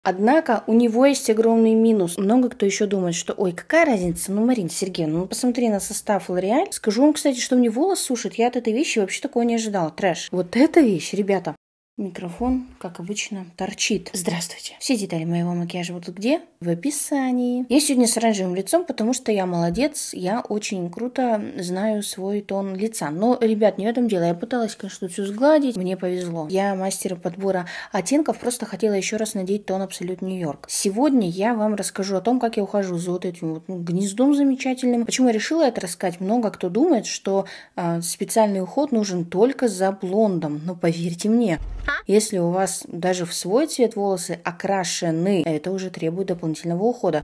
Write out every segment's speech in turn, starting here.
Однако у него есть огромный минус. Много кто еще думает, что ой, какая разница, ну, Марина Сергеевна, ну посмотри на состав L'Oréal. Скажу вам, кстати, что мне волос сушит, я от этой вещи вообще такого не ожидала. Трэш. Вот эта вещь, ребята. Микрофон, как обычно, торчит. Здравствуйте. Все детали моего макияжа будут где? В описании. Я сегодня с оранжевым лицом, потому что я молодец. Я очень круто знаю свой тон лица. Но, ребят, не в этом дело. Я пыталась, конечно, все сгладить. Мне повезло. Я мастер подбора оттенков. Просто хотела еще раз надеть тон Absolute New York. Сегодня я вам расскажу о том, как я ухожу за вот этим вот гнездом замечательным. Почему я решила это рассказать? Много кто думает, что специальный уход нужен только за блондом. Но поверьте мне, если у вас даже в свой цвет волосы окрашены, это уже требует дополнительного ухода.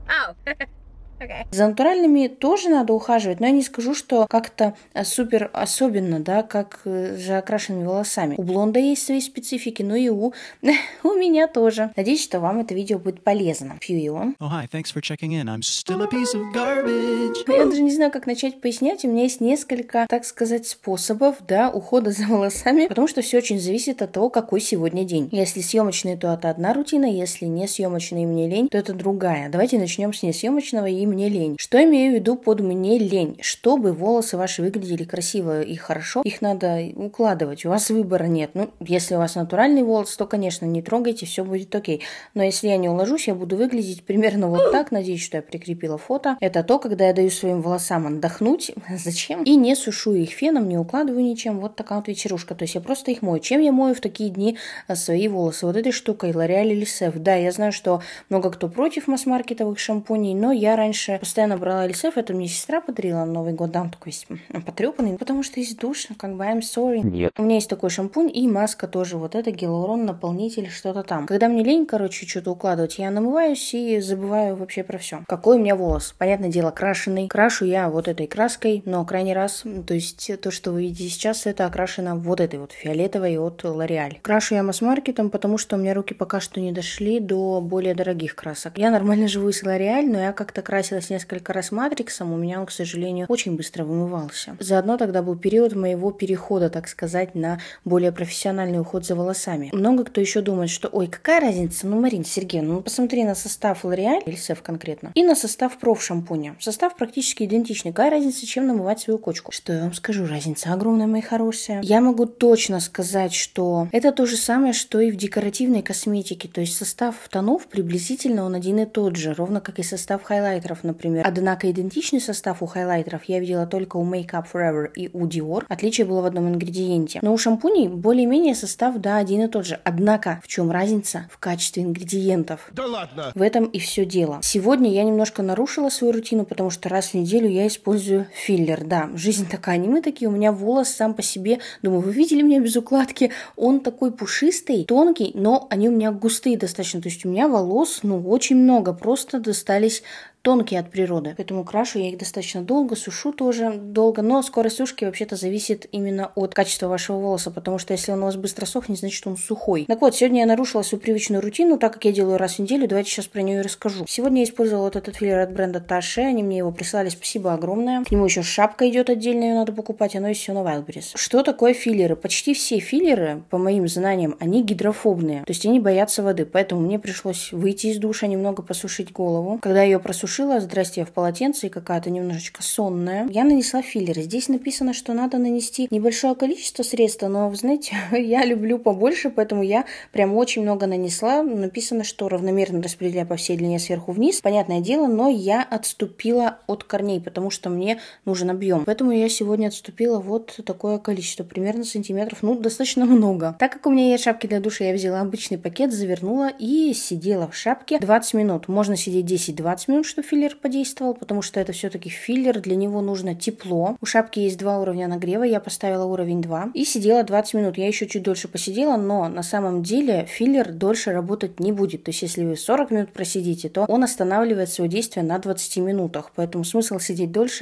За натуральными тоже надо ухаживать, но я не скажу, что как-то супер особенно, да, как за окрашенными волосами. У блонда есть свои специфики, но и у меня тоже. Надеюсь, что вам это видео будет полезно. Пью его. Hi, thanks for checking in. I'm still a piece of garbage. Я даже не знаю, как начать пояснять. У меня есть несколько, так сказать, способов, да, ухода за волосами, потому что все очень зависит от того, какой сегодня день. Если съемочный, то это одна рутина, если не съемочный и мне лень, то это другая. Давайте начнем с несъемочного и мне лень. Что имею в виду под мне лень? Чтобы волосы ваши выглядели красиво и хорошо, их надо укладывать. У вас выбора нет. Ну, если у вас натуральный волос, то, конечно, не трогайте, все будет окей. Но если я не уложусь, я буду выглядеть примерно вот так. Надеюсь, что я прикрепила фото. Это то, когда я даю своим волосам отдохнуть. Зачем? И не сушу их феном, не укладываю ничем. Вот такая вот вечерушка. То есть я просто их мою. Чем я мою в такие дни свои волосы? Вот этой штукой L'Oréal или Elseve. Да, я знаю, что много кто против масс-маркетовых шампуней, но я раньше постоянно брала Elseve, это мне сестра подарила на Новый год, да, он такой потрепанный, потому что есть душ, как бы I'm sorry. Нет. У меня есть такой шампунь и маска тоже, вот это гиалурон, наполнитель, что-то там. Когда мне лень, короче, что-то укладывать, я намываюсь и забываю вообще про все. Какой у меня волос? Понятное дело, крашеный. Крашу я вот этой краской, но крайний раз, то есть то, что вы видите сейчас, это окрашено вот этой вот фиолетовой от L'Oréal. Крашу я масс-маркетом, потому что у меня руки пока что не дошли до более дорогих красок. Я нормально живу с L'Oréal, но я как-то красилась несколько раз матриксом, у меня он, к сожалению, очень быстро вымывался. Заодно тогда был период моего перехода, так сказать, на более профессиональный уход за волосами. Много кто еще думает, что ой, какая разница, ну, Марина Сергеевна, ну, посмотри на состав L'Oréal, Elseve конкретно, и на состав проф шампуня. Состав практически идентичный. Какая разница, чем намывать свою кочку? Что я вам скажу, разница огромная, мои хорошие. Я могу точно сказать, что это то же самое, что и в декоративной косметике, то есть состав тонов приблизительно он один и тот же, ровно как и состав хайлайтеров, например. Однако идентичный состав у хайлайтеров я видела только у Make Up Forever и у Dior. Отличие было в одном ингредиенте. Но у шампуней более-менее состав, да, один и тот же. Однако, в чем разница? В качестве ингредиентов. Да ладно! В этом и все дело. Сегодня я немножко нарушила свою рутину, потому что раз в неделю я использую филлер. Да, жизнь такая, не мы такие. У меня волос сам по себе. Думаю, вы видели меня без укладки? Он такой пушистый, тонкий, но они у меня густые достаточно. То есть у меня волос, ну, очень много. Просто достались тонкие от природы. Поэтому крашу я их достаточно долго, сушу тоже долго, но скорость сушки вообще-то зависит именно от качества вашего волоса, потому что если он у вас быстро сохнет, значит он сухой. Так вот, сегодня я нарушила свою привычную рутину, так как я делаю раз в неделю, давайте сейчас про нее и расскажу. Сегодня я использовала вот этот филлер от бренда Tache, они мне его прислали, спасибо огромное. К нему еще шапка идет отдельно, ее надо покупать, оно есть все на Wildberries. Что такое филлеры? Почти все филлеры, по моим знаниям, они гидрофобные, то есть они боятся воды, поэтому мне пришлось выйти из душа, немного посушить голову. Когда я ее просушила, здрасте, я в полотенце и какая-то немножечко сонная. Я нанесла филлеры. Здесь написано, что надо нанести небольшое количество средства, но, вы знаете, я люблю побольше, поэтому я прям очень много нанесла. Написано, что равномерно распределяю по всей длине сверху вниз. Понятное дело, но я отступила от корней, потому что мне нужен объем. Поэтому я сегодня отступила вот такое количество, примерно сантиметров, ну, достаточно много. Так как у меня есть шапки для душа, я взяла обычный пакет, завернула и сидела в шапке 20 минут. Можно сидеть 10-20 минут, чтобы филлер подействовал, потому что это все-таки филлер, для него нужно тепло. У шапки есть 2 уровня нагрева, я поставила уровень 2 и сидела 20 минут. Я еще чуть дольше посидела, но на самом деле филлер дольше работать не будет. То есть если вы 40 минут просидите, то он останавливает свое действие на 20 минутах, поэтому смысл сидеть дольше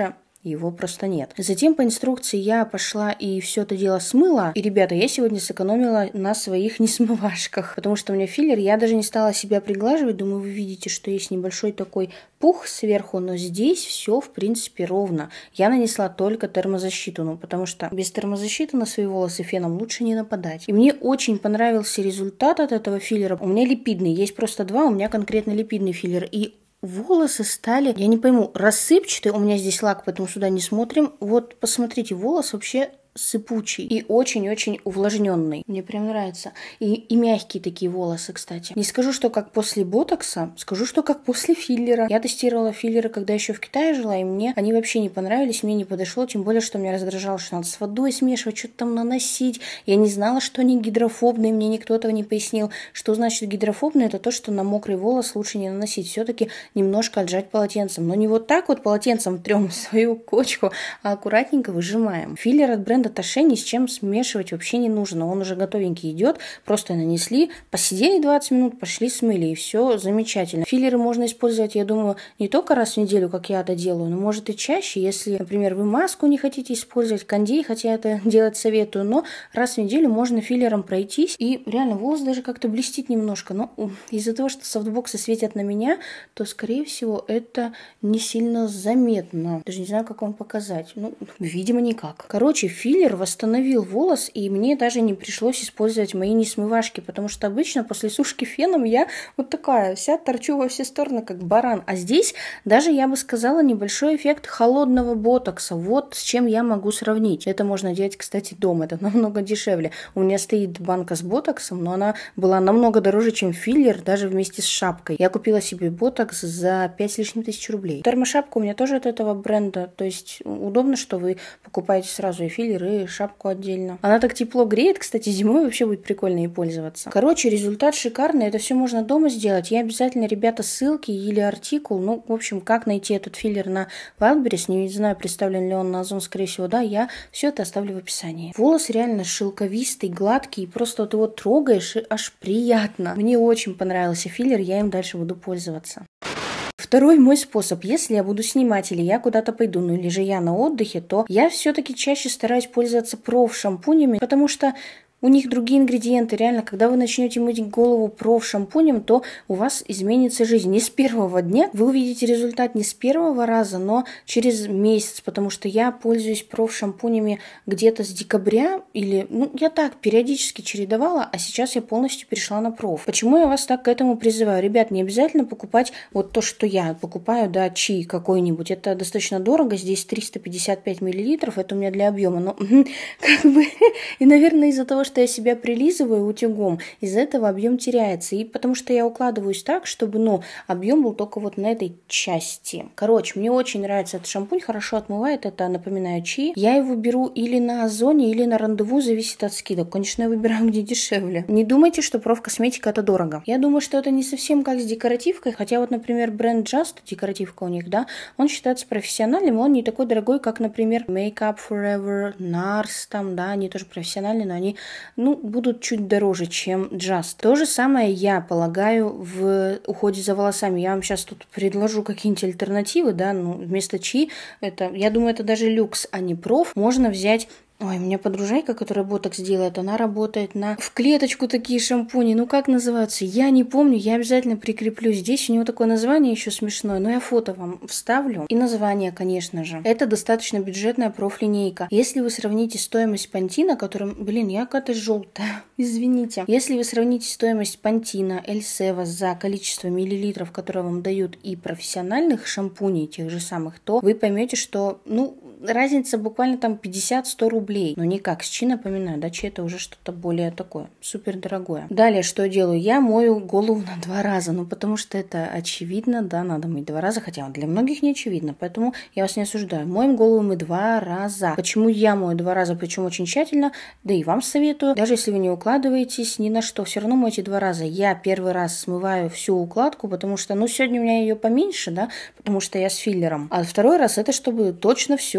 его просто нет. Затем по инструкции я пошла и все это дело смыла. И, ребята, я сегодня сэкономила на своих несмывашках, потому что у меня филлер, я даже не стала себя приглаживать. Думаю, вы видите, что есть небольшой такой пух сверху, но здесь все в принципе ровно. Я нанесла только термозащиту, ну потому что без термозащиты на свои волосы феном лучше не нападать. И мне очень понравился результат от этого филлера. У меня липидный, есть просто два, у меня конкретно липидный филлер. И волосы стали, я не пойму, рассыпчатые. У меня здесь лак, поэтому сюда не смотрим. Вот посмотрите, волос вообще сыпучий и очень-очень увлажненный. Мне прям нравится. И мягкие такие волосы, кстати. Не скажу, что как после ботокса, скажу, что как после филлера. Я тестировала филлеры, когда еще в Китае жила, и мне они вообще не понравились, мне не подошло, тем более, что меня раздражало, что надо с водой смешивать, что-то там наносить. Я не знала, что они гидрофобные, мне никто этого не пояснил. Что значит гидрофобные? Это то, что на мокрый волос лучше не наносить. Все-таки немножко отжать полотенцем. Но не вот так вот полотенцем трем свою кочку, а аккуратненько выжимаем. Филлер от бренда Таше ни с чем смешивать вообще не нужно. Он уже готовенький идет. Просто нанесли, посидели 20 минут, пошли смыли, и все замечательно. Филлеры можно использовать, я думаю, не только раз в неделю, как я это делаю, но может и чаще, если, например, вы маску не хотите использовать, кондей, хотя это делать советую, но раз в неделю можно филлером пройтись, и реально волос даже как-то блестит немножко. Но из-за того, что софтбоксы светят на меня, то, скорее всего, это не сильно заметно. Даже не знаю, как вам показать. Ну, видимо, никак. Короче, филлер восстановил волос, и мне даже не пришлось использовать мои несмывашки, потому что обычно после сушки феном я вот такая вся торчу во все стороны, как баран. А здесь даже, я бы сказала, небольшой эффект холодного ботокса. Вот с чем я могу сравнить. Это можно делать, кстати, дома. Это намного дешевле. У меня стоит банка с ботоксом, но она была намного дороже, чем филлер, даже вместе с шапкой. Я купила себе ботокс за 5 с лишним тысяч рублей. Термошапка у меня тоже от этого бренда. То есть удобно, что вы покупаете сразу и филлер, и шапку отдельно. Она так тепло греет, кстати, зимой вообще будет прикольно ей пользоваться. Короче, результат шикарный, это все можно дома сделать. Я обязательно, ребята, ссылки или артикул, ну, в общем, как найти этот филлер на Wildberries, не знаю, представлен ли он на Озон, скорее всего, да, я все это оставлю в описании. Волос реально шелковистый, гладкий, и просто вот его трогаешь, и аж приятно. Мне очень понравился филлер, я им дальше буду пользоваться. Второй мой способ, если я буду снимать или я куда-то пойду, ну или же я на отдыхе, то я все-таки чаще стараюсь пользоваться проф-шампунями, потому что у них другие ингредиенты. Реально, когда вы начнете мыть голову проф-шампунем, то у вас изменится жизнь. Не с первого дня. Вы увидите результат не с первого раза, но через месяц. Потому что я пользуюсь проф-шампунями где-то с декабря. Или, ну, я так периодически чередовала, а сейчас я полностью перешла на проф. Почему я вас так к этому призываю? Ребят, не обязательно покупать вот то, что я покупаю, да, чай какой-нибудь. Это достаточно дорого. Здесь 355 миллилитров. Это у меня для объема. Но как бы... И, наверное, из-за того, что я себя прилизываю утюгом, из-за этого объем теряется. И потому что я укладываюсь так, чтобы, ну, объем был только вот на этой части. Короче, мне очень нравится этот шампунь, хорошо отмывает, это, напоминаю, чаи. Я его беру или на Озоне, или на Рандеву, зависит от скидок. Конечно, я выбираю, где дешевле. Не думайте, что профкосметика это дорого. Я думаю, что это не совсем как с декоративкой, хотя вот, например, бренд Just, декоративка у них, да, он считается профессиональным, он не такой дорогой, как, например, Make Up Forever, NARS, там, да, они тоже профессиональные, но они, ну, будут чуть дороже, чем Just. То же самое я полагаю в уходе за волосами. Я вам сейчас тут предложу какие-нибудь альтернативы, да, ну, вместо чаи, это, я думаю, это даже люкс, а не проф. Можно взять... Ой, у меня подружайка, которая ботокс делает, она работает в клеточку такие шампуни. Ну, как называются? Я не помню, я обязательно прикреплю. Здесь у него такое название еще смешное, но я фото вам вставлю. И название, конечно же. Это достаточно бюджетная профлинейка. Если вы сравните стоимость Пантина, которым, блин, я какая-то желтая, извините. Если вы сравните стоимость Пантина, Эльсева за количество миллилитров, которые вам дают, и профессиональных шампуней, тех же самых, то вы поймете, что, ну, разница буквально там 50-100 рублей. Но не как с Чи, напоминаю, да, Чи это уже что-то более такое, супер дорогое. Далее, что я делаю? Я мою голову на 2 раза, ну потому что это очевидно, да, надо мыть 2 раза, хотя для многих не очевидно, поэтому я вас не осуждаю. Моем голову мы 2 раза. Почему я мою 2 раза, причем очень тщательно, да и вам советую, даже если вы не укладываетесь ни на что, все равно мойте 2 раза. Я первый раз смываю всю укладку, потому что, ну, сегодня у меня ее поменьше, да, потому что я с филлером, а второй раз это чтобы точно все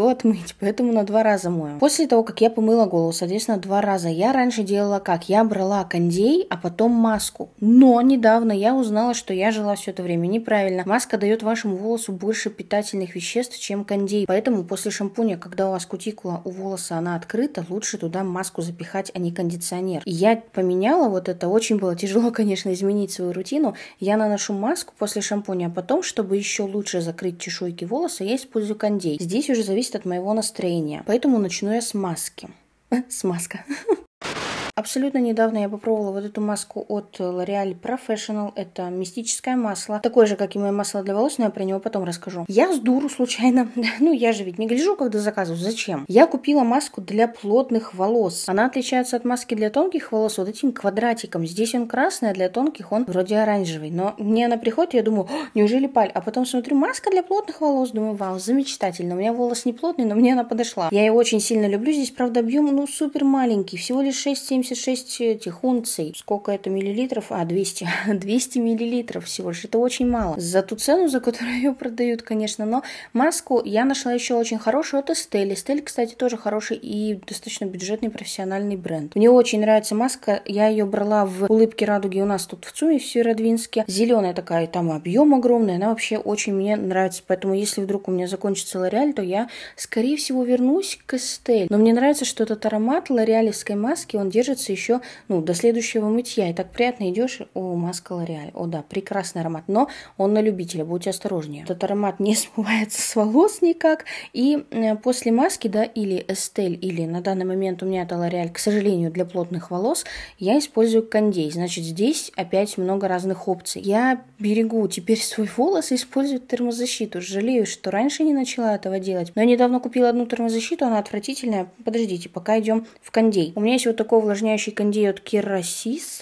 тяжело отмыть, поэтому на 2 раза мою. После того, как я помыла голову, соответственно, 2 раза, я раньше делала как? Я брала кондей, а потом маску. Но недавно я узнала, что я жила все это время неправильно. Маска дает вашему волосу больше питательных веществ, чем кондей. Поэтому после шампуня, когда у вас кутикула у волоса, она открыта, лучше туда маску запихать, а не кондиционер. И я поменяла вот это. Очень было тяжело, конечно, изменить свою рутину. Я наношу маску после шампуня, а потом, чтобы еще лучше закрыть чешуйки волоса, я использую кондей. Здесь уже зависит от моего настроения. Поэтому начну я с маски. С маска. Абсолютно недавно я попробовала вот эту маску от L'Oréal Professional. Это мистическое масло. Такое же, как и мое масло для волос, но я про него потом расскажу. Я с дуру случайно. Ну, я же ведь не гляжу, когда заказываю. Зачем? Я купила маску для плотных волос. Она отличается от маски для тонких волос вот этим квадратиком. Здесь он красный, а для тонких он вроде оранжевый. Но мне она приходит, и я думаю, неужели паль? А потом смотрю, маска для плотных волос. Думаю, вау, замечательно. У меня волос не плотный, но мне она подошла. Я ее очень сильно люблю. Здесь, правда, объем, супер маленький. Всего лишь 6,76 этих унций. Сколько это миллилитров? 200. 200 миллилитров всего лишь. Это очень мало. За ту цену, за которую ее продают, конечно. Но маску я нашла еще очень хорошую от Estelle. Estelle, кстати, тоже хороший и достаточно бюджетный профессиональный бренд. Мне очень нравится маска. Я ее брала в Улыбке радуги у нас тут в ЦУМе, в Северодвинске. Зеленая такая, там объем огромный. Она вообще очень мне нравится. Поэтому, если вдруг у меня закончится L'Oréal, то я, скорее всего, вернусь к Estelle. Но мне нравится, что этот аромат лореалевской маски, он держится еще, до следующего мытья. И так приятно идешь, маска L'Oréal. О да, прекрасный аромат. Но он на любителя, будьте осторожнее. Этот аромат не смывается с волос никак. И после маски, или Estelle, или на данный момент у меня это L'Oréal, к сожалению, для плотных волос, я использую кондей. Значит, здесь опять много разных опций. Я берегу теперь свой волос и использую термозащиту. Жалею, что раньше не начала этого делать. Но я недавно купила одну термозащиту, она отвратительная. Подождите, пока идем в кондей. У меня есть вот такой увлажняющий кондей от Керасус.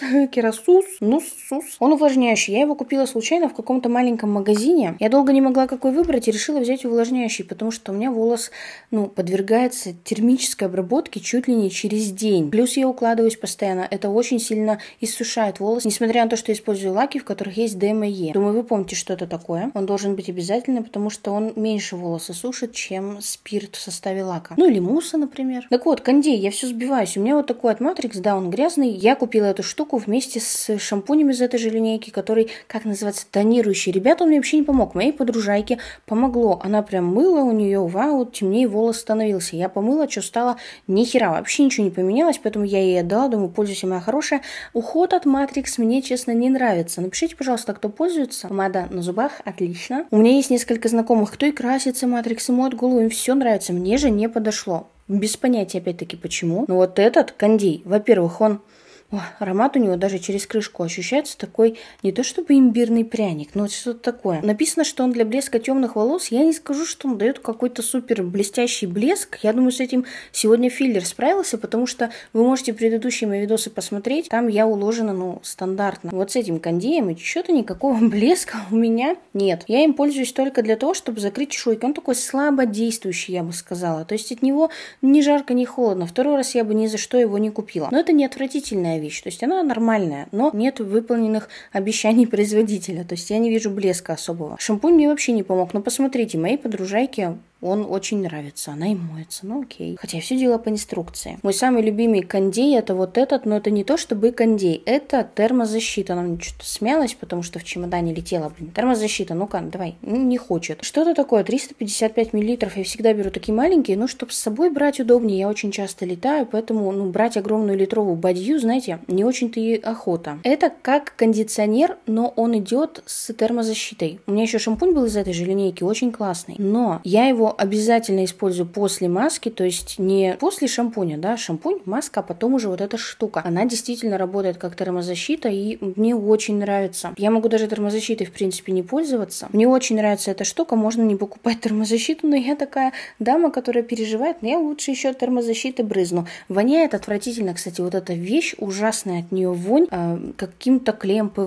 Он увлажняющий. Я его купила случайно в каком-то маленьком магазине. Я долго не могла какой выбрать и решила взять увлажняющий, потому что у меня волос, подвергается термической обработке чуть ли не через день. Плюс я укладываюсь постоянно. Это очень сильно иссушает волос, несмотря на то, что я использую лаки, в которых есть ДМЕ. Думаю, вы помните, что это такое. Он должен быть обязательно, потому что он меньше волоса сушит, чем спирт в составе лака. Или мусса, например. Так вот, кондей, я все сбиваюсь. У меня вот такой от Matrix, да, он грязный. Я купила эту штуку вместе с шампунем из этой же линейки, который, как называется, тонирующий. Ребята, он мне вообще не помог. Моей подружайке помогло. Она прям мыла, у нее, вау, темнее волос становился. Я помыла, что стало, ни хера, вообще ничего не поменялось, поэтому я ей отдала, думаю, пользуйся, моя хорошая. Уход от Matrix мне, честно, не нравится. Напишите, пожалуйста, кто пользуется. Помада на зубах, отлично. У меня есть несколько знакомых, кто и красится Matrix, и моет голову, им все нравится. Мне же не подошло. Без понятия, опять-таки, почему. Но вот этот кондей, во-первых, он... аромат у него даже через крышку ощущается такой, не то чтобы имбирный пряник, но что-то такое. Написано, что он для блеска темных волос. Я не скажу, что он дает какой-то супер блестящий блеск. Я думаю, с этим сегодня филлер справился, потому что вы можете предыдущие мои видосы посмотреть. Там я уложена, стандартно. Вот с этим кондеем и что-то никакого блеска у меня нет. Я им пользуюсь только для того, чтобы закрыть чешуйки. Он такой слабодействующий, я бы сказала. То есть от него ни жарко, ни холодно. Второй раз я бы ни за что его не купила. Но это не отвратительная вещь. То есть она нормальная, но нет выполненных обещаний производителя. То есть я не вижу блеска особого. Шампунь мне вообще не помог. Но посмотрите, моей подружайке он очень нравится. Она им моется. Окей. Хотя все дело по инструкции. Мой самый любимый кондей это вот этот, но это не то чтобы кондей. Это термозащита. Она мне что-то смялась, потому что в чемодане летела. Термозащита. Ну-ка, давай. Не хочет. Что-то такое. 355 миллилитров. Я всегда беру такие маленькие, чтобы с собой брать удобнее. Я очень часто летаю, поэтому брать огромную литровую бадью, знаете, не очень-то и охота. Это как кондиционер, но он идет с термозащитой. У меня еще шампунь был из этой же линейки, очень классный. Но я его обязательно использую после маски, то есть не после шампуня, да, шампунь, маска, а потом уже вот эта штука. Она действительно работает как термозащита, и мне очень нравится. Я могу даже термозащитой, в принципе, не пользоваться. Мне очень нравится эта штука, можно не покупать термозащиту, но я такая дама, которая переживает, но я лучше еще термозащиты брызну. Воняет отвратительно, кстати, вот эта вещь, ужасная от нее вонь, каким-то клеем ПВА.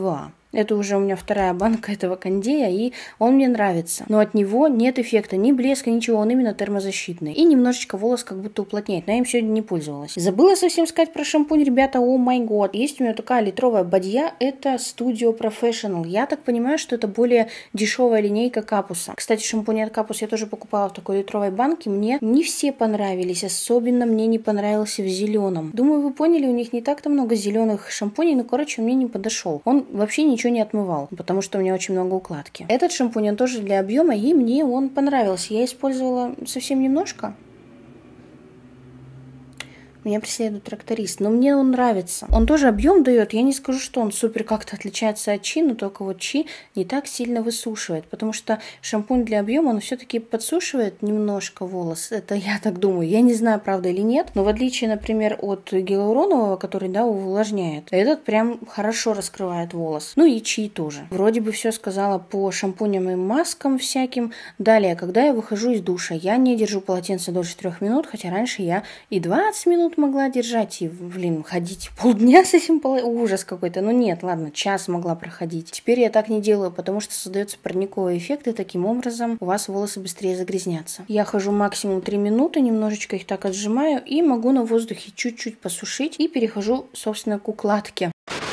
Это уже у меня вторая банка этого кондея, и он мне нравится. Но от него нет эффекта, ни блеска, ничего, он именно термозащитный. И немножечко волос как будто уплотняет, но я им сегодня не пользовалась. Забыла совсем сказать про шампунь, ребята, о май год. Есть у меня такая литровая бадья, это Studio Professional. Я так понимаю, что это более дешевая линейка Капуса. Кстати, шампунь от Капус я тоже покупала в такой литровой банке. Мне не все понравились, особенно мне не понравился в зеленом. Думаю, вы поняли, у них не так-то много зеленых шампуней, но, короче, мне не подошел. Он вообще ничего не отмывал, потому что у меня очень много укладки. Этот шампунь, он тоже для объема, и мне он понравился. Я использовала совсем немножко. Меня преследует тракторист, но мне он нравится. Он тоже объем дает, я не скажу, что он супер как-то отличается от Чи, но только вот Чи не так сильно высушивает, потому что шампунь для объема, он все-таки подсушивает немножко волос. Это я так думаю. Я не знаю, правда или нет, но в отличие, например, от гиалуронового, который, да, увлажняет, этот прям хорошо раскрывает волос. Ну и Чи тоже. Вроде бы все сказала по шампуням и маскам всяким. Далее, когда я выхожу из душа, я не держу полотенце дольше 3 минут, хотя раньше я и 20 минут могла держать, и, ходить полдня с этим ужас какой-то. Ну нет, ладно, час могла проходить. Теперь я так не делаю, потому что создается парниковый эффект, и таким образом у вас волосы быстрее загрязнятся. Я хожу максимум 3 минуты, немножечко их так отжимаю, и могу на воздухе чуть-чуть посушить, и перехожу, собственно, к укладке.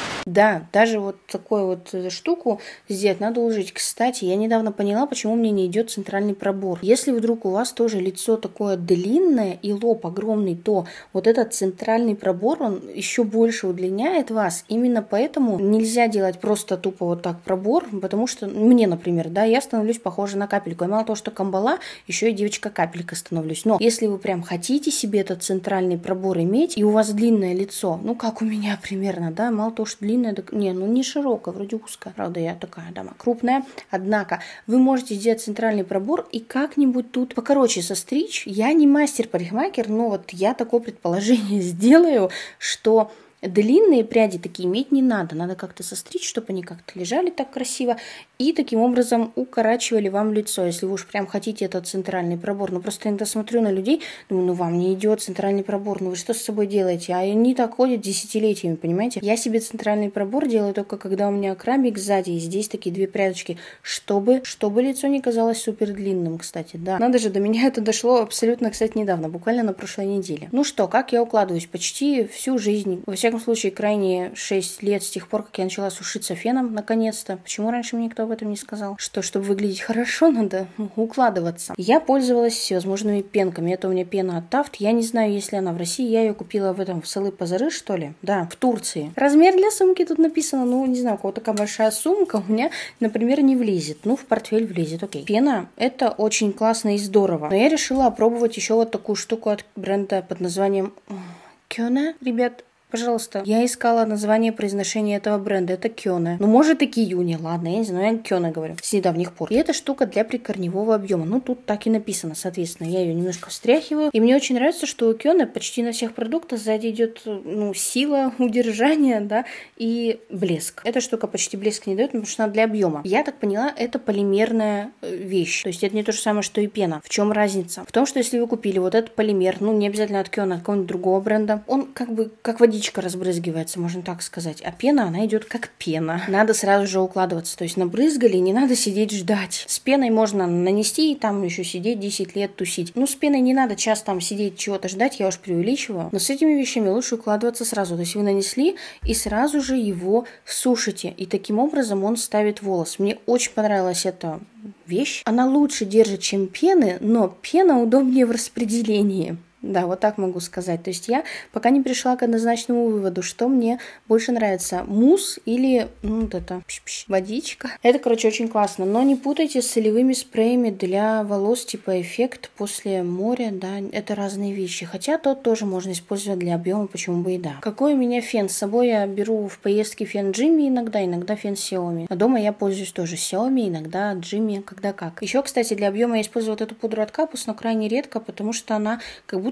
Да, даже вот такую вот штуку сделать надо уложить. Кстати, я недавно поняла, почему мне не идет центральный пробор. Если вдруг у вас тоже лицо такое длинное и лоб огромный, то вот этот центральный пробор, он еще больше удлиняет вас. Именно поэтому нельзя делать просто тупо вот так пробор, потому что мне, например, да, я становлюсь похожа на капельку. И мало того, что камбала, еще и девочка-капелька становлюсь. Но если вы прям хотите себе этот центральный пробор иметь, и у вас длинное лицо, ну как у меня примерно, да, мало того, что длинное, не широкая, вроде узкая. Правда, я такая дама крупная. Однако вы можете сделать центральный пробор и как-нибудь тут покороче состричь. Я не мастер-парикмахер, но вот я такое предположение сделаю, что длинные пряди такие иметь не надо. Надо как-то состричь, чтобы они как-то лежали так красиво и таким образом укорачивали вам лицо, если вы уж прям хотите этот центральный пробор. Ну, просто иногда смотрю на людей, думаю, ну, вам не идет центральный пробор, ну, вы что с собой делаете? А они так ходят десятилетиями, понимаете? Я себе центральный пробор делаю только когда у меня крамик сзади, и здесь такие 2 прядочки, чтобы лицо не казалось супер длинным, кстати, да. Надо же, до меня это дошло абсолютно, кстати, недавно, буквально на прошлой неделе. Ну что, как я укладываюсь? Почти всю жизнь, во всяком случае, крайние 6 лет с тех пор, как я начала сушиться феном, наконец-то. Почему раньше мне никто об этом не сказал? Что, чтобы выглядеть хорошо, надо укладываться. Я пользовалась всевозможными пенками. Это у меня пена от Taft. Я не знаю, есть ли она в России. Я ее купила в Салы-Пазары, что ли? Да, в Турции. Размер для сумки тут написано. Ну, не знаю, у кого такая большая сумка. У меня, например, не влезет. Ну, в портфель влезет, окей. Пена — это очень классно и здорово. Но я решила опробовать еще вот такую штуку от бренда под названием Кёне. Ребят, пожалуйста. Я искала название произношения этого бренда. Это Кёне. Ну, может, и Киюни. Ладно, я не знаю, я Кёне говорю. С недавних пор. И эта штука для прикорневого объема. Ну, тут так и написано, соответственно. Я ее немножко встряхиваю. И мне очень нравится, что у Кёне почти на всех продуктах сзади идет, ну, сила удержания, да, и блеск. Эта штука почти блеск не дает, потому что она для объема. Я так поняла, это полимерная вещь. То есть это не то же самое, что и пена. В чем разница? В том, что если вы купили вот этот полимер, ну, не обязательно от Кёне, от какого-нибудь другого бренда, он как бы как водичка разбрызгивается, можно так сказать. А пена, она идет как пена. Надо сразу же укладываться. То есть набрызгали, не надо сидеть ждать. С пеной можно нанести и там еще сидеть 10 лет тусить. Ну, с пеной не надо час там сидеть, чего-то ждать, я уж преувеличиваю. Но с этими вещами лучше укладываться сразу. То есть вы нанесли и сразу же его сушите. И таким образом он ставит волос. Мне очень понравилась эта вещь. Она лучше держит, чем пены, но пена удобнее в распределении. Да, вот так могу сказать. То есть я пока не пришла к однозначному выводу, что мне больше нравится, мусс или вот это водичка. Это, короче, очень классно. Но не путайте с солевыми спреями для волос, типа эффект после моря, да, это разные вещи. Хотя тот тоже можно использовать для объема, почему бы и да. Какой у меня фен? С собой я беру в поездке фен Джимми иногда фен Xiaomi. А дома я пользуюсь тоже Xiaomi, иногда Джимми, когда как. Еще, кстати, для объема я использую вот эту пудру от Капус, но крайне редко, потому что она как будто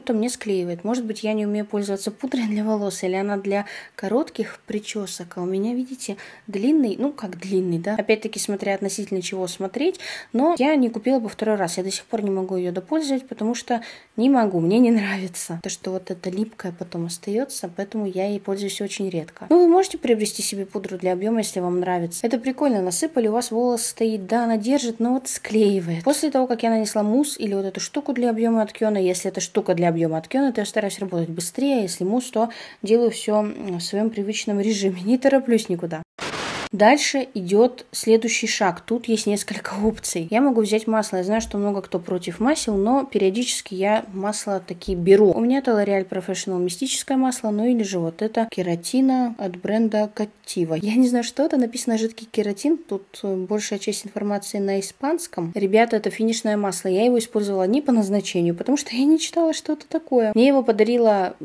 будто мне склеивает. Может быть, я не умею пользоваться пудрой для волос, или она для коротких причесок. А у меня, видите, длинный, ну как длинный, да? Опять-таки, смотря относительно чего смотреть, но я не купила бы второй раз. Я до сих пор не могу ее допользовать, потому что не могу, мне не нравится. То, что вот это липкое потом остается, поэтому я ей пользуюсь очень редко. Ну, вы можете приобрести себе пудру для объема, если вам нравится. Это прикольно, насыпали, у вас волос стоит, да, она держит, но вот склеивает. После того, как я нанесла мусс или вот эту штуку для объема от Кёна, если это штука для объема от Кёна, то я стараюсь работать быстрее, если мусс, то делаю все в своем привычном режиме, не тороплюсь никуда. Дальше идет следующий шаг. Тут есть несколько опций. Я могу взять масло. Я знаю, что много кто против масел, но периодически я масло такие беру. У меня это L'Oreal Professional мистическое масло, ну или же вот это кератина от бренда Катива. Я не знаю, что это. Написано жидкий кератин. Тут большая часть информации на испанском. Ребята, это финишное масло. Я его использовала не по назначению, потому что я не читала, что это такое. Мне его подарила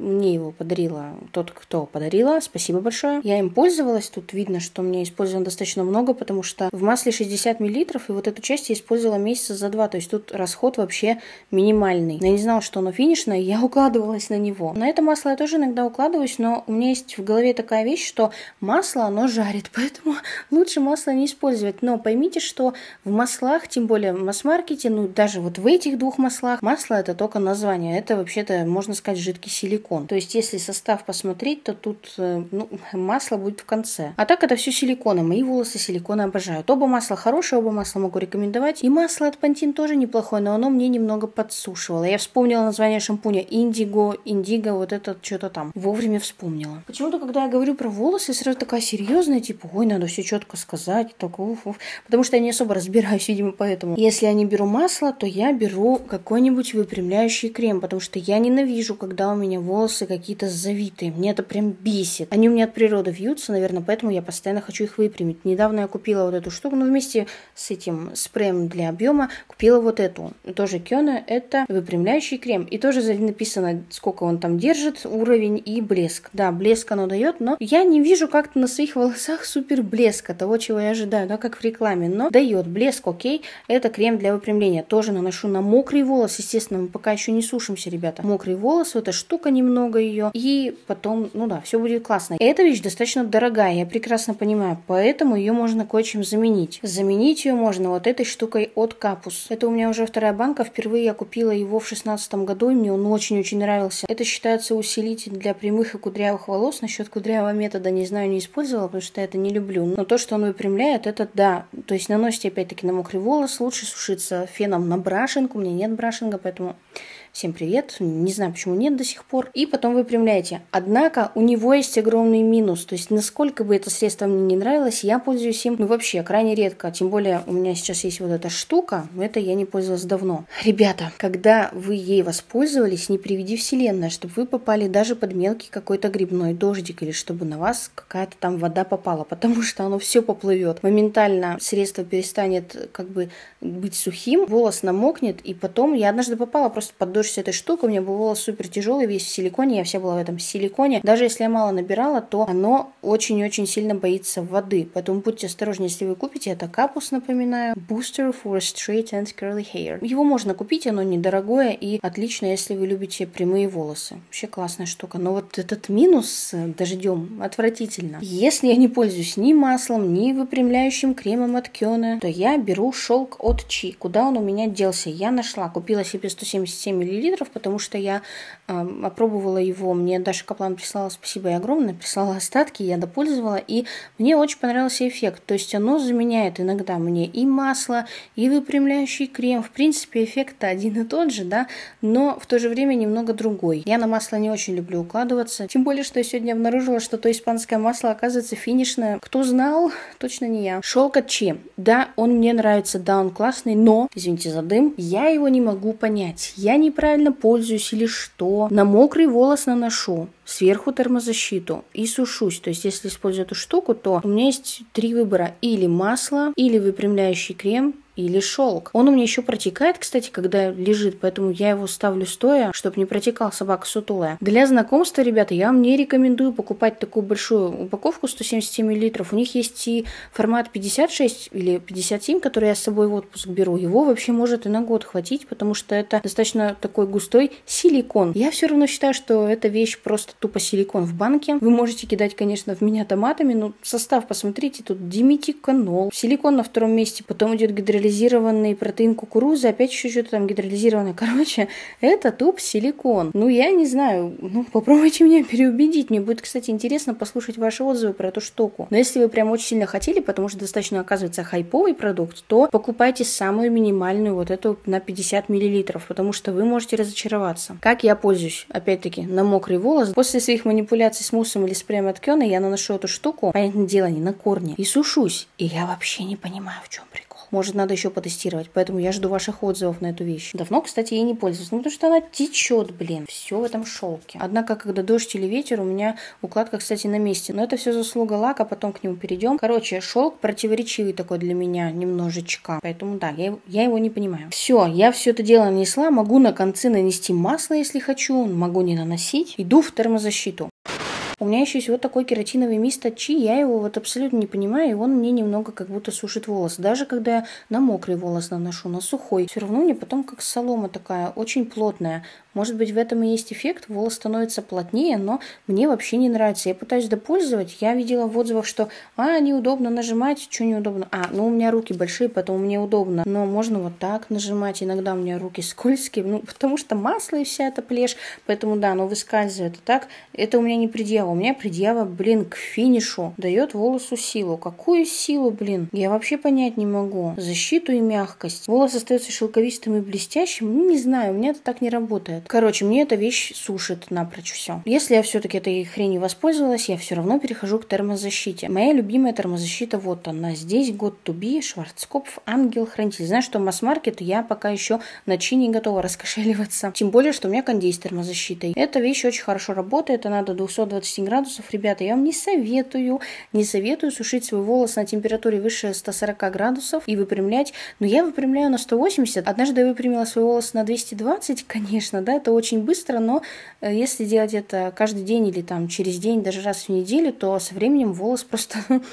тот, кто подарила. Спасибо большое. Я им пользовалась. Тут видно, что мне использовано достаточно много, потому что в масле 60 мл, и вот эту часть я использовала месяца за 2, то есть тут расход вообще минимальный. Я не знала, что оно финишное, я укладывалась на него. На это масло я тоже иногда укладываюсь, но у меня есть в голове такая вещь, что масло, оно жарит, поэтому лучше масло не использовать. Но поймите, что в маслах, тем более в масс-маркете, ну даже вот в этих двух маслах, масло это только название, это вообще-то, можно сказать, жидкий силикон. То есть если состав посмотреть, то тут масло будет в конце. А так это все силикон. Мои волосы силиконы обожают. Оба масла хорошие, оба масла могу рекомендовать. И масло от Pantene тоже неплохое, но оно мне немного подсушивало. Я вспомнила название шампуня Индиго, вот это что-то там. Вовремя вспомнила. Почему-то, когда я говорю про волосы, сразу такая серьезная, типа, ой, надо все четко сказать. Так, уф. Потому что я не особо разбираюсь, видимо, поэтому. Если я не беру масло, то я беру какой-нибудь выпрямляющий крем, потому что я ненавижу, когда у меня волосы какие-то завитые. Мне это прям бесит. Они у меня от природы вьются, наверное, поэтому я постоянно хочу их выпрямить. Недавно я купила вот эту штуку, но вместе с этим спреем для объема купила вот эту. Тоже Кёна, это выпрямляющий крем. И тоже написано, сколько он там держит, уровень и блеск. Да, блеск оно дает, но я не вижу как-то на своих волосах супер блеска, того, чего я ожидаю, да, как в рекламе. Но дает блеск, окей. Это крем для выпрямления. Тоже наношу на мокрый волос. Естественно, мы пока еще не сушимся, ребята. Мокрый волос, эта штука немного ее. И потом, ну да, все будет классно. Эта вещь достаточно дорогая, я прекрасно понимаю. Поэтому ее можно кое-чем заменить. Заменить ее можно вот этой штукой от Капус. Это у меня уже вторая банка. Впервые я купила его в 2016 году, и мне он очень-очень нравился. Это считается усилитель для прямых и кудрявых волос. Насчет кудрявого метода, не знаю, не использовала, потому что я это не люблю. Но то, что он выпрямляет, это да. То есть наносите опять-таки на мокрый волос. Лучше сушиться феном на брашинг. У меня нет брашинга, поэтому... Всем привет. Не знаю, почему нет до сих пор. И потом выпрямляете. Однако у него есть огромный минус. То есть, насколько бы это средство мне не нравилось, я пользуюсь им, вообще крайне редко. Тем более, у меня сейчас есть вот эта штука. Но это я не пользовалась давно. Ребята, когда вы ей воспользовались, не приведи вселенная, чтобы вы попали даже под мелкий какой-то грибной дождик, или чтобы на вас какая-то там вода попала, потому что оно все поплывет. Моментально средство перестанет как бы быть сухим, волос намокнет, и потом я однажды попала просто под дождь с этой штукой, у меня был волос супер тяжелый, весь в силиконе, я вся была в этом силиконе. Даже если я мало набирала, то оно очень-очень сильно боится воды, поэтому будьте осторожны, если вы купите. Это Капус, напоминаю, Booster for Straight and Curly Hair. Его можно купить, оно недорогое и отлично, если вы любите прямые волосы. Вообще классная штука. Но вот этот минус с дождем отвратительно. Если я не пользуюсь ни маслом, ни выпрямляющим кремом от Кёна, то я беру шелк от Чи. Куда он у меня делся? Я нашла, купила себе 177 мл, потому что я опробовала его. Мне Даша Каплан прислала, спасибо ей огромное, прислала остатки, я допользовала, и мне очень понравился эффект. То есть оно заменяет иногда мне и масло, и выпрямляющий крем. В принципе, эффект один и тот же, да, но в то же время немного другой. Я на масло не очень люблю укладываться, тем более, что я сегодня обнаружила, что то испанское масло оказывается финишное. Кто знал, точно не я. Шелк от Чи. Да, он мне нравится, да, он классный, но, извините за дым, я его не могу понять. Я неправильно пользуюсь или что. На мокрый волос наношу сверху термозащиту и сушусь. То есть, если использую эту штуку, то у меня есть 3 выбора. Или масло, или выпрямляющий крем, или шелк. Он у меня еще протекает, кстати, когда лежит, поэтому я его ставлю стоя, чтобы не протекал, собака сутулая. Для знакомства, ребята, я вам не рекомендую покупать такую большую упаковку 170 мл. У них есть и формат 56 или 57, который я с собой в отпуск беру. Его вообще может и на год хватить, потому что это достаточно такой густой силикон. Я все равно считаю, что эта вещь просто тупо силикон в банке. Вы можете кидать, конечно, в меня томатами, но состав посмотрите, тут диметиканол, силикон на втором месте, потом идет гидролизированный протеин кукурузы, опять еще что-то там гидролизированное. Короче, это туп силикон. Ну, я не знаю, попробуйте меня переубедить. Мне будет, кстати, интересно послушать ваши отзывы про эту штуку. Но если вы прям очень сильно хотели, потому что достаточно, оказывается, хайповый продукт, то покупайте самую минимальную вот эту на 50 мл, потому что вы можете разочароваться. Как я пользуюсь? Опять-таки, на мокрый волос. После своих манипуляций с муссом или спреем от Кёна я наношу эту штуку, понятное дело, не на корни, и сушусь. И я вообще не понимаю, в чем прикол. Может, надо еще потестировать, поэтому я жду ваших отзывов на эту вещь. Давно, кстати, ей не пользуюсь, потому что она течет, все в этом шелке. Однако, когда дождь или ветер, у меня укладка, кстати, на месте. Но это все заслуга лака, потом к нему перейдем. Короче, шелк противоречивый такой для меня немножечко, поэтому да, я его не понимаю. Все, я все это дело нанесла, могу на концы нанести масло, если хочу, могу не наносить. Иду в термозащиту. У меня еще есть вот такой кератиновый мист от Чи, я его вот абсолютно не понимаю, и он мне немного как будто сушит волосы. Даже когда я на мокрый волос наношу, на сухой, все равно мне потом как солома такая, очень плотная. Может быть, в этом и есть эффект, волос становится плотнее, но мне вообще не нравится. Я пытаюсь допользовать, я видела в отзывах, что неудобно нажимать, что неудобно? У меня руки большие, поэтому мне удобно, но можно вот так нажимать, иногда у меня руки скользкие, потому что масло и вся эта плешь, поэтому да, оно выскальзывает. А так, это у меня не предъява, у меня предъява, к финишу, дает волосу силу. Какую силу, я вообще понять не могу. Защиту и мягкость. Волос остается шелковистым и блестящим, не знаю, у меня это так не работает. Короче, мне эта вещь сушит напрочь все. Если я все-таки этой хренью воспользовалась, я все равно перехожу к термозащите. Моя любимая термозащита, вот она здесь, God to be, Шварцкопф, Ангел-хранитель. Знаю, что масс-маркет я пока еще на Чи не готова раскошеливаться. Тем более, что у меня кондей с термозащитой. Эта вещь очень хорошо работает, она до 220 градусов. Ребята, я вам не советую сушить свой волос на температуре выше 140 градусов и выпрямлять. Но я выпрямляю на 180. Однажды я выпрямила свой волос на 220, конечно, да, это очень быстро, но если делать это каждый день или там через день, даже раз в неделю, то со временем волос просто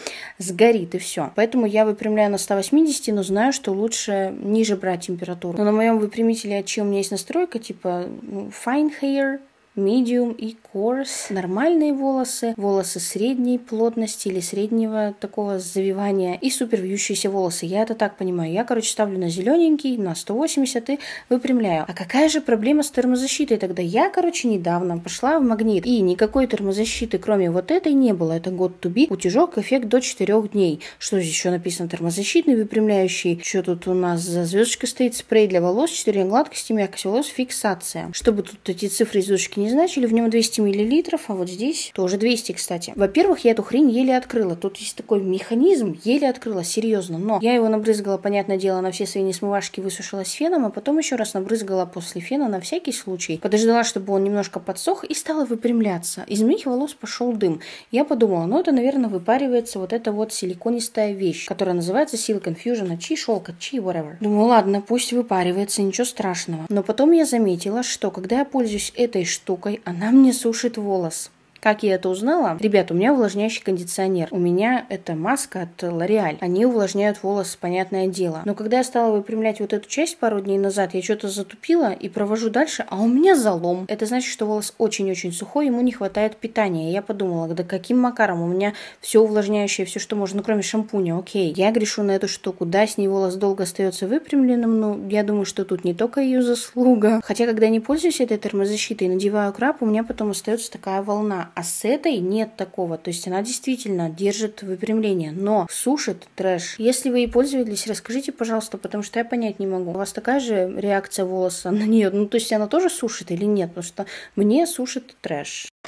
сгорит и все. Поэтому я выпрямляю на 180, но знаю, что лучше ниже брать температуру. Но на моем выпрямителе от Чи у меня есть настройка типа Fine Hair, medium и coarse. Нормальные волосы, волосы средней плотности или среднего такого завивания и супер вьющиеся волосы. Я это так понимаю. Я, ставлю на зелененький, на 180 и выпрямляю. А какая же проблема с термозащитой тогда? Я, недавно пошла в Магнит, и никакой термозащиты, кроме вот этой, не было. Это God to be. Утюжок, эффект до 4 дней. Что здесь еще написано? Термозащитный, выпрямляющий. Что тут у нас за звездочка стоит? Спрей для волос, 4 гладкости, мягкость волос, фиксация. Чтобы тут эти цифры и звездочки не значили, в нем 200 мл, а вот здесь тоже 200, кстати. Во-первых, я эту хрень еле открыла. Тут есть такой механизм, еле открыла, серьезно. Но я его набрызгала, понятное дело, на все свои несмывашки, высушила с феном, а потом еще раз набрызгала после фена на всякий случай. Подождала, чтобы он немножко подсох и стала выпрямляться. Из моих волос пошел дым. Я подумала, это, наверное, выпаривается вот эта вот силиконистая вещь, которая называется Silicon Fusion от Чи, шелк от Чи, whatever. Думаю, ладно, пусть выпаривается, ничего страшного. Но потом я заметила, что когда я пользуюсь этой штукой, она мне сушит волос. Как я это узнала? Ребят, у меня увлажняющий кондиционер. У меня это маска от L'Oreal. Они увлажняют волос, понятное дело. Но когда я стала выпрямлять вот эту часть пару дней назад, я что-то затупила и провожу дальше, а у меня залом. Это значит, что волос очень-очень сухой, ему не хватает питания. Я подумала, да каким макаром? У меня все увлажняющее, все, что можно, кроме шампуня. Окей, я грешу на эту штуку. Да, с ней волос долго остается выпрямленным, но я думаю, что тут не только ее заслуга. Хотя, когда я не пользуюсь этой термозащитой и надеваю крап, у меня потом остается такая волна. А с этой нет такого. То есть она действительно держит выпрямление, но сушит трэш. Если вы ей пользовались, расскажите, пожалуйста, потому что я понять не могу. У вас такая же реакция волоса на нее? То есть она тоже сушит или нет? Потому что мне сушит трэш.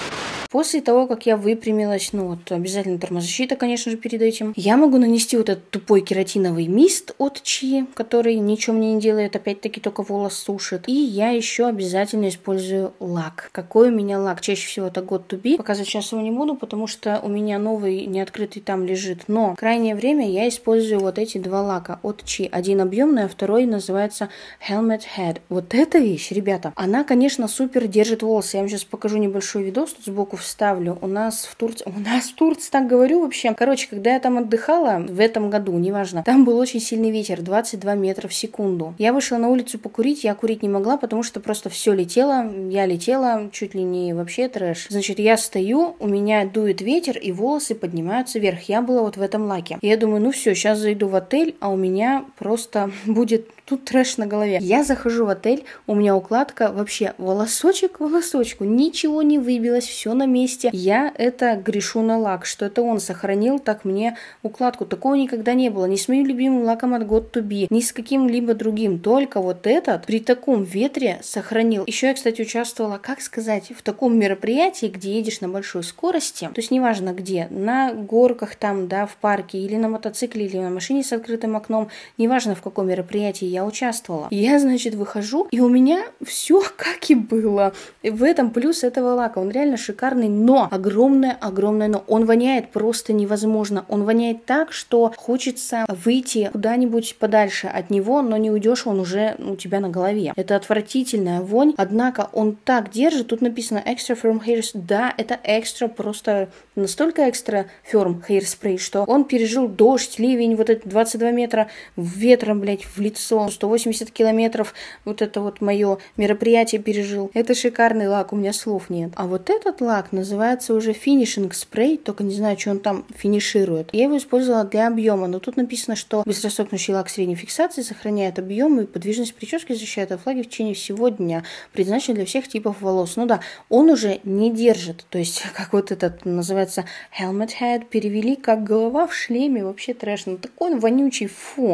После того, как я выпрямилась, ну вот обязательно термозащита, конечно же, перед этим, я могу нанести вот этот тупой кератиновый мист от Чи, который ничего мне не делает, опять-таки только волос сушит. И я еще обязательно использую лак. Какой у меня лак? Чаще всего это God to Be. Показывать сейчас его не буду, потому что у меня новый неоткрытый там лежит. Но в крайнее время я использую вот эти два лака от Чи. Один объемный, а второй называется Helmet Head. Вот эта вещь, ребята, она, конечно, супер держит волосы. Я вам сейчас покажу небольшой видос, тут сбоку вставлю. У нас в Турции, так говорю вообще. Короче, когда я там отдыхала в этом году, неважно, там был очень сильный ветер, 22 метра в секунду. Я вышла на улицу покурить, я курить не могла, потому что просто все летело. Я летела, чуть ли не вообще трэш. Значит, я стою, у меня дует ветер, и волосы поднимаются вверх. Я была вот в этом лаке. И я думаю, ну все, сейчас зайду в отель, а у меня просто будет тут трэш на голове. Я захожу в отель, у меня укладка вообще волосочек к волосочку, ничего не выбилось, все на месте. Я это грешу на лак, что это он сохранил так мне укладку. Такого никогда не было. Ни с моим любимым лаком от God to Be, ни с каким-либо другим. Только вот этот при таком ветре сохранил. Еще я, кстати, участвовала, как сказать, в таком мероприятии, где едешь на большой скорости. То есть неважно где, на горках там, да, в парке, или на мотоцикле, или на машине с открытым окном. Неважно, в каком мероприятии я участвовала. Я, значит, выхожу, и у меня все как и было. И в этом плюс этого лака. Он реально шикарный, но огромное но. Он воняет просто невозможно. Он воняет так, что хочется выйти куда-нибудь подальше от него, но не уйдешь, он уже у тебя на голове. Это отвратительная вонь, однако он так держит. Тут написано Extra Firm Hair. Да, это экстра, просто настолько экстра firm hair spray, что он пережил дождь, ливень, вот эти 22 метра ветром, блядь, в лицо. 180 километров вот это вот мое мероприятие пережил. Это шикарный лак, у меня слов нет. А вот этот лак называется уже Finishing Spray, только не знаю, что он там финиширует. Я его использовала для объема, но тут написано, что быстросохнущий лак средней фиксации сохраняет объем и подвижность прически, защищает от влаги в течение всего дня. Предназначен для всех типов волос. Ну да, он уже не держит. То есть, как вот этот называется Helmet Head, перевели как голова в шлеме, вообще трэш. Ну такой он вонючий, фу.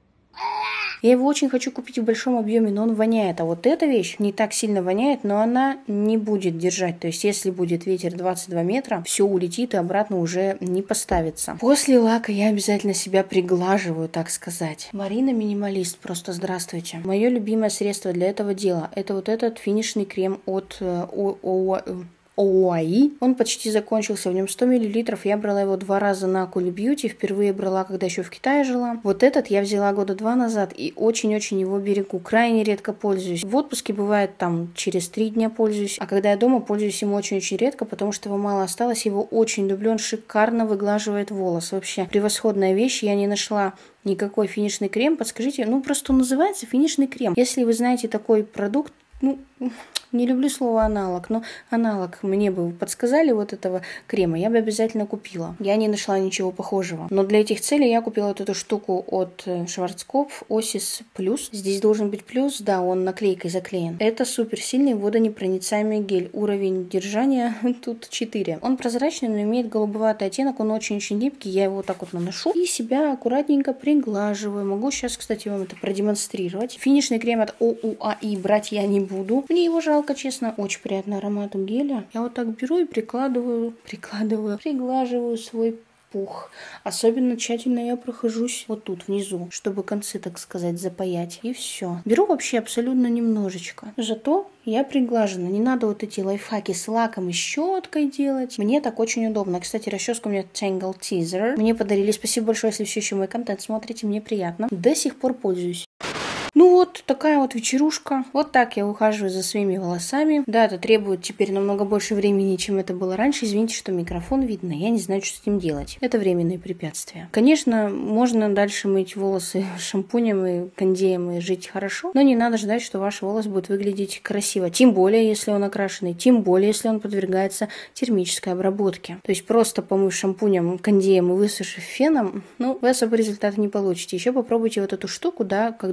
Я его очень хочу купить в большом объеме, но он воняет. А вот эта вещь не так сильно воняет, но она не будет держать. То есть, если будет ветер 22 метра, все улетит и обратно уже не поставится. После лака я обязательно себя приглаживаю, так сказать. Марина Минималист, просто здравствуйте. Мое любимое средство для этого дела — это вот этот финишный крем от ОАИ. Он почти закончился, в нем 100 мл. Я брала его 2 раза на Cool Beauty. Впервые брала, когда еще в Китае жила. Вот этот я взяла года 2 назад и очень-очень его берегу. Крайне редко пользуюсь. В отпуске бывает там через 3 дня пользуюсь. А когда я дома, пользуюсь им очень-очень редко, потому что его мало осталось. Его очень люблю. Он шикарно выглаживает волос. Вообще превосходная вещь. Я не нашла никакой финишный крем. Подскажите, просто он называется финишный крем. Если вы знаете такой продукт, не люблю слово аналог, но аналог мне бы подсказали вот этого крема, я бы обязательно купила. Я не нашла ничего похожего. Но для этих целей я купила вот эту штуку от Schwarzkopf Osis Plus. Здесь должен быть плюс, да, он наклейкой заклеен. Это суперсильный водонепроницаемый гель. Уровень держания тут 4. Он прозрачный, но имеет голубоватый оттенок, он очень-очень липкий. Я его вот так вот наношу и себя аккуратненько приглаживаю. Могу сейчас, кстати, вам это продемонстрировать. Финишный крем от ОУАИ брать я не буду. Мне его жалко, честно. Очень приятный аромат геля. Я вот так беру и приглаживаю свой пух. Особенно тщательно я прохожусь вот тут внизу, чтобы концы, так сказать, запаять. И все. Беру вообще абсолютно немножечко. Зато я приглажена. Не надо вот эти лайфхаки с лаком и щеткой делать. Мне так очень удобно. Кстати, расческа у меня Tangle Teaser. Мне подарили. Спасибо большое, если все еще мой контент смотрите. Мне приятно. До сих пор пользуюсь. Ну вот, такая вот вечерушка. Вот так я ухаживаю за своими волосами. Да, это требует теперь намного больше времени, чем это было раньше. Извините, что микрофон видно. Я не знаю, что с этим делать. Это временные препятствия. Конечно, можно дальше мыть волосы шампунем и кондеем и жить хорошо, но не надо ждать, что ваш волос будет выглядеть красиво. Тем более, если он окрашенный. Тем более, если он подвергается термической обработке. То есть просто помыв шампунем, кондеем и высушив феном, вы особо результата не получите. Еще попробуйте вот эту штуку, да, когда маска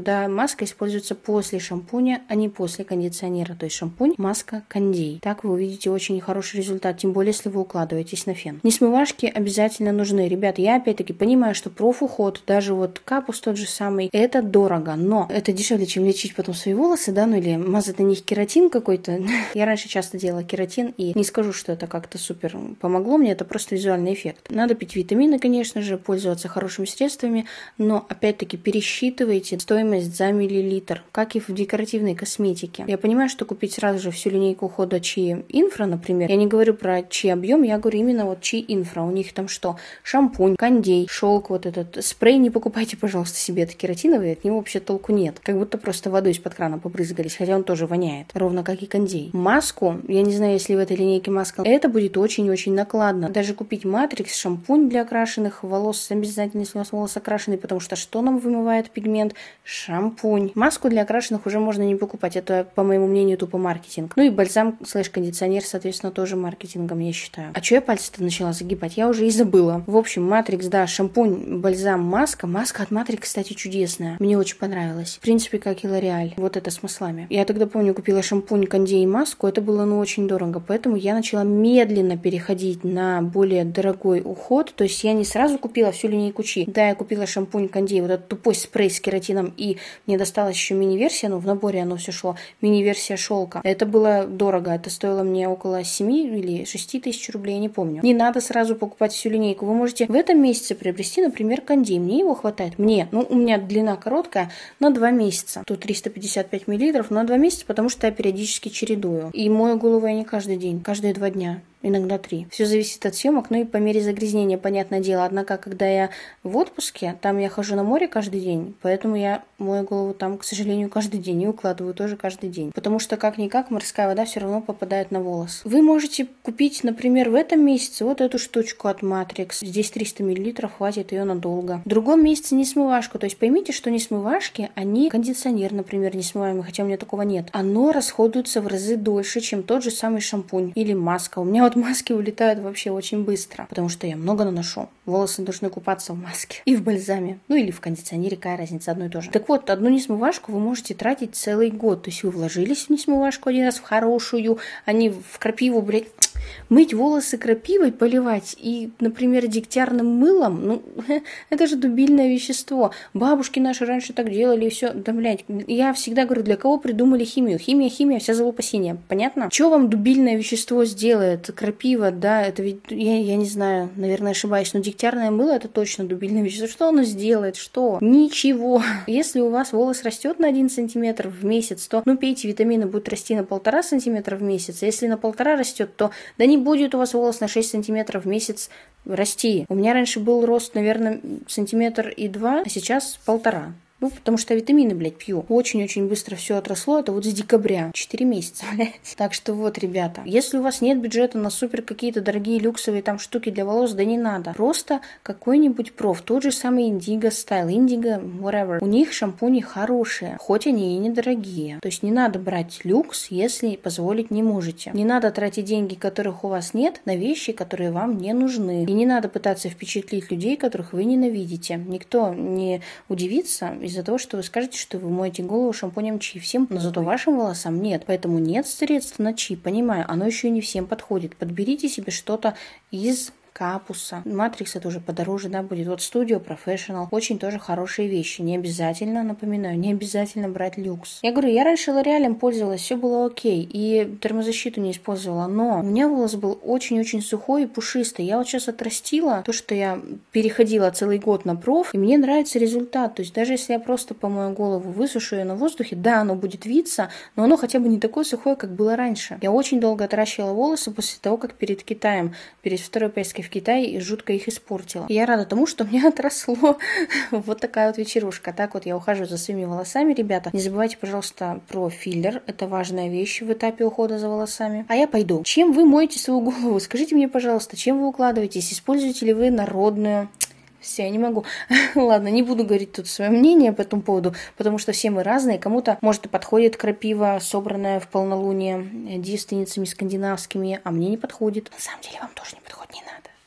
маска используется после шампуня, а не после кондиционера. То есть шампунь, маска, кондей. Так вы увидите очень хороший результат, тем более, если вы укладываетесь на фен. Несмывашки обязательно нужны. Ребят, я опять-таки понимаю, что профуход, даже вот капус тот же самый, это дорого, но это дешевле, чем лечить потом свои волосы, да, ну или мазать на них кератин какой-то. Я раньше часто делала кератин, и не скажу, что это как-то супер помогло мне, это просто визуальный эффект. Надо пить витамины, конечно же, пользоваться хорошими средствами, но опять-таки пересчитывайте стоимость за миллилитр, как и в декоративной косметике. Я понимаю, что купить сразу же всю линейку ухода Чи Инфра, например, я не говорю про Чи объем, я говорю именно вот Чи Инфра. У них там что? Шампунь, кондей, шелк, вот этот спрей не покупайте, пожалуйста, себе, это кератиновый, от него вообще толку нет. Как будто просто водой из-под крана побрызгались, хотя он тоже воняет, ровно как и кондей. Маску, я не знаю, если в этой линейке маска, это будет очень-очень накладно. Даже купить Матрикс, шампунь для окрашенных волос, обязательно, если у вас волос окрашенный, потому что что нам вымывает пигмент? Шампунь. Маску для окрашенных уже можно не покупать, это, по моему мнению, тупо маркетинг. Ну и бальзам /кондиционер, соответственно, тоже маркетингом, я считаю. А что я пальцы-то начала загибать? Я уже и забыла. В общем, Матрикс, да, шампунь, бальзам, маска. Маска от Матрикс, кстати, чудесная. Мне очень понравилась. В принципе, как и L'Oréal. Вот это с маслами. Я тогда, помню, купила шампунь, кондей и маску. Это было, очень дорого. Поэтому я начала медленно переходить на более дорогой уход. То есть я не сразу купила всю линейку Чи. Да, я купила шампунь, кондей, вот этот тупой спрей с кератином, и мне досталась еще мини-версия, в наборе оно все шло, мини-версия шелка. Это было дорого. Это стоило мне около 7 или 6 тысяч рублей, я не помню. Не надо сразу покупать всю линейку. Вы можете в этом месяце приобрести, например, кондей. Мне его хватает. Мне. У меня длина короткая на 2 месяца. Тут 355 миллилитров на 2 месяца, потому что я периодически чередую. И мою голову я не каждый день, каждые 2 дня. Иногда 3. Все зависит от съемок, и по мере загрязнения, понятное дело. Однако, когда я в отпуске, там я хожу на море каждый день, поэтому я мою голову там, к сожалению, каждый день и укладываю тоже каждый день. Потому что, как-никак, морская вода все равно попадает на волос. Вы можете купить, например, в этом месяце вот эту штучку от Matrix. Здесь 300 мл, хватит ее надолго. В другом месяце несмывашку. То есть поймите, что несмывашки, они кондиционер, например, несмываемый, хотя у меня такого нет. Оно расходуется в разы дольше, чем тот же самый шампунь или маска. У меня вот маски улетают вообще очень быстро, потому что я много наношу. Волосы должны купаться в маске и в бальзаме. Или в кондиционере, какая разница, одно и то же. Так вот, одну несмывашку вы можете тратить целый год. То есть вы вложились в несмывашку один раз, в хорошую, а не в крапиву, мыть волосы крапивой, поливать и, например, дегтярным мылом, это же дубильное вещество. Бабушки наши раньше так делали, и все. Да, я всегда говорю, для кого придумали химию? Химия, вся злопасение. Понятно? Что вам дубильное вещество сделает? Крапива, да, это ведь, я не знаю, наверное, ошибаюсь, но дегтярное мыло это точно дубильное вещество. Что оно сделает? Что? Ничего. Если у вас волос растет на 1 сантиметр в месяц, то, пейте витамины, будет расти на 1,5 сантиметра в месяц. А если на 1,5 растет, то да не будет у вас волос на 6 сантиметров в месяц расти. У меня раньше был рост, наверное, 1,2 сантиметра, а сейчас 1,5. Потому что я витамины, пью. Очень-очень быстро все отросло. Это вот с декабря. 4 месяца, Так что вот, ребята, если у вас нет бюджета на супер какие-то дорогие люксовые там штуки для волос, да не надо. Просто какой-нибудь проф. Тот же самый Indigo Style. Indigo, whatever. У них шампуни хорошие, хоть они и недорогие. То есть не надо брать люкс, если позволить не можете. Не надо тратить деньги, которых у вас нет, на вещи, которые вам не нужны. И не надо пытаться впечатлить людей, которых вы ненавидите. Никто не удивится из-за того, что вы скажете, что вы моете голову шампунем Чи всем, но зато вашим волосам нет. Поэтому нет средств на Чи, понимаю, оно еще и не всем подходит. Подберите себе что-то из капуса. Матрикс это уже подороже, будет. Вот Studio Professional. Очень тоже хорошие вещи. Не обязательно, напоминаю, не обязательно брать люкс. Я говорю, я раньше L'Oréal пользовалась, все было окей. И термозащиту не использовала. Но у меня волос был очень-очень сухой и пушистый. Я вот сейчас отрастила то, что я переходила целый год на проф, и мне нравится результат. То есть даже если я просто помою голову, высушу ее на воздухе, да, оно будет виться, но оно хотя бы не такое сухое, как было раньше. Я очень долго отращивала волосы после того, как перед Китаем, перед второй поездкой в Китай, и жутко их испортила. И я рада тому, что мне отросло. Вот такая вот вечерушка. Так вот я ухаживаю за своими волосами, ребята. Не забывайте, пожалуйста, про филлер. Это важная вещь в этапе ухода за волосами. А я пойду. Чем вы моете свою голову? Скажите мне, пожалуйста, чем вы укладываетесь? Используете ли вы народную? Все, я не могу. Ладно, не буду говорить тут свое мнение по этому поводу, потому что все мы разные. Кому-то, может, и подходит крапива, собранная в полнолуние девственницами скандинавскими, а мне не подходит. На самом деле вам тоже не подходит, не надо.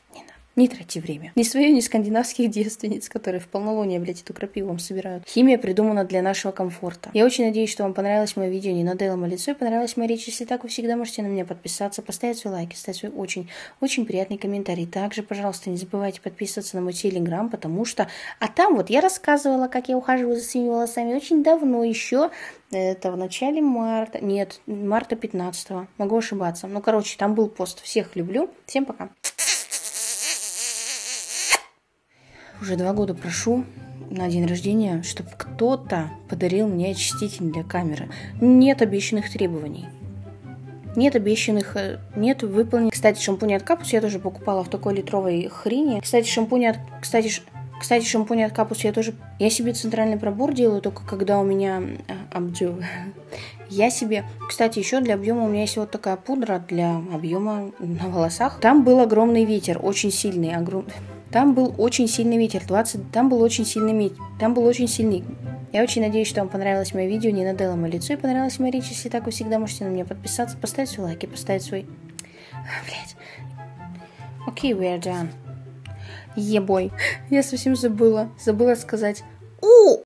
Не тратьте время. Ни свое, ни скандинавских девственниц, которые в полнолуние, блядь, эту крапиву вам собирают. Химия придумана для нашего комфорта. Я очень надеюсь, что вам понравилось мое видео, не надоело мое лицо и понравилась моя речь. Если так, вы всегда можете на меня подписаться, поставить свой лайк, оставить свой очень приятный комментарий. Также, пожалуйста, не забывайте подписываться на мой телеграм, потому что... А там вот я рассказывала, как я ухаживаю за своими волосами очень давно еще. Это в начале марта. Нет, марта 15-го. Могу ошибаться. Ну, короче, там был пост. Всех люблю. Всем пока. Уже 2 года прошу на день рождения, чтобы кто-то подарил мне очиститель для камеры. Нет обещанных требований. Нет обещанных, нет выполненных. Кстати, шампунь от Капус я тоже покупала в такой литровой хрени. Кстати, шампунь от Капус я тоже... Я себе центральный пробор делаю только когда у меня обдю. Я себе... Кстати, еще для объема у меня есть вот такая пудра для объема на волосах. Там был огромный ветер, очень сильный. Там был очень сильный ветер. Там был очень сильный. Я очень надеюсь, что вам понравилось мое видео, не надоело мое лицо и понравилась моя речь. Если так, вы всегда можете на меня подписаться, поставить свой лайк и поставить свой... Блять. Окей, we are done. Ебой. Я совсем забыла. Забыла сказать.